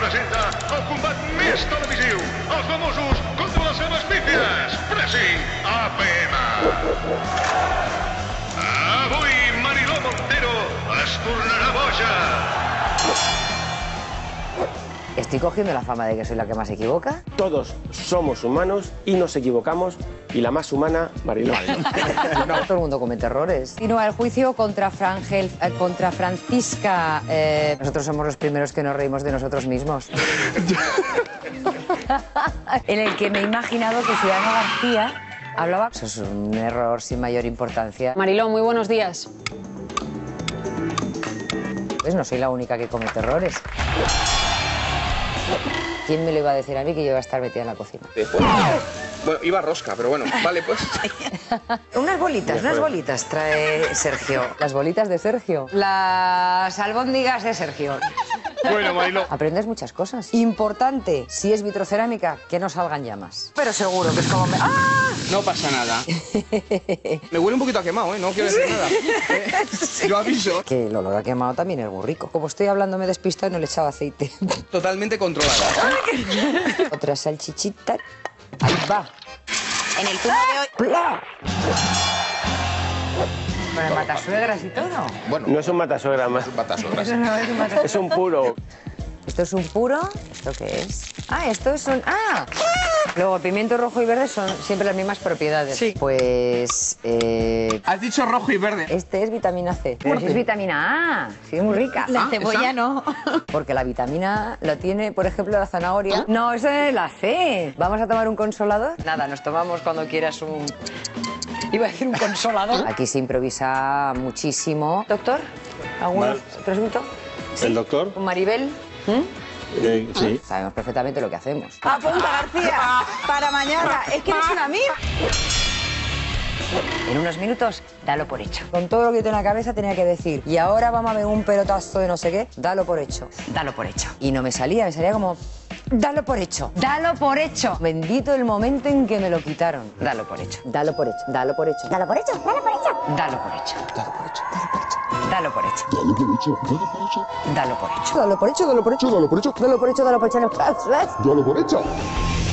presenta el combat més televisiu, els famosos contra les seves pífies. Pressing APM. Avui Mariló Montero es tornarà boja. ¿Estoy cogiendo la fama de que soy la que más se equivoca? Todos somos humanos y nos equivocamos, y la más humana, Mariló. No, todo el mundo comete errores. Continúa el juicio contra Francisca. Nosotros somos los primeros que nos reímos de nosotros mismos. En el que me he imaginado que Ciudadano García hablaba... Eso es un error sin mayor importancia. Mariló, muy buenos días. Pues no soy la única que comete errores. ¿Quién me lo iba a decir a mí que yo iba a estar metida en la cocina? Bueno, iba rosca, pero bueno, vale, pues. Unas bolitas trae Sergio. ¿Las bolitas de Sergio? Las albóndigas de Sergio. Bueno, Mariló. Aprendes muchas cosas. Importante, si es vitrocerámica, que no salgan llamas. Pero seguro que es como... ¡Ah! No pasa nada. Me huele un poquito a quemado, ¿eh? No quiero decir nada. Yo aviso. Que el olor a quemado también es muy rico. Como estoy hablando me he despistado y no le he echado aceite. Totalmente controlada. Otra salchichita. Ahí va. En el turno de hoy... ¡Pla! Con el matasuegras y todo. Bueno, No es un matasuegra más, batasogras. Eso no es un matasuegras. es un puro. ¿Esto es un puro? ¿Esto qué es? Ah, esto es un... ¡Ah! Luego, pimiento rojo y verde son siempre las mismas propiedades. Sí. Pues... Has dicho rojo y verde. Este es vitamina C. Pero si es vitamina A. Sí, es muy rica. La cebolla no. Porque la vitamina A la tiene, por ejemplo, la zanahoria. No, esa es la C. ¿Vamos a tomar un consolador? Nada, nos tomamos cuando quieras un... Iba a decir un consolador. Aquí se improvisa muchísimo. Doctor, ¿algún presunto? ¿El doctor? ¿Un Maribel? Sí. Sabemos perfectamente lo que hacemos. Apunta, García, para mañana. Es que eres una mil. En unos minutos, dalo por hecho. Con todo lo que tengo en la cabeza tenía que decir, y ahora vamos a ver un pelotazo de no sé qué, dalo por hecho. Dalo por hecho. Y no me salía como... Dalo por hecho. Dalo por hecho. Bendito el momento en que me lo quitaron. Dalo por hecho. Dalo por hecho. Dalo por hecho. Dalo por hecho. Dalo por hecho. Dalo por hecho. Dalo por hecho. Dalo por hecho. Dalo por hecho. Dalo por hecho. Dalo por hecho. Dalo por hecho. Dalo por hecho. Dalo por hecho. Dalo por hecho. Dalo por hecho. Dalo por hecho.